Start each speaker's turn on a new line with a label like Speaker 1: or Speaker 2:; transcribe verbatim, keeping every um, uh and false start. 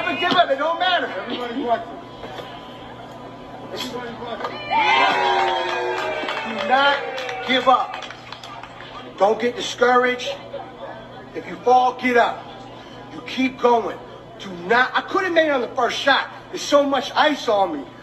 Speaker 1: Never give up. It don't matter.
Speaker 2: Everybody's watching. Everybody's watching.
Speaker 1: Do not give up. Don't get discouraged. If you fall, get up. You keep going. Do not. I could have made it on the first shot. There's so much ice on me.